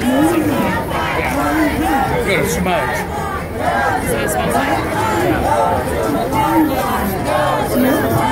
Yeah. Good, a smudge. So it smells like? Yeah.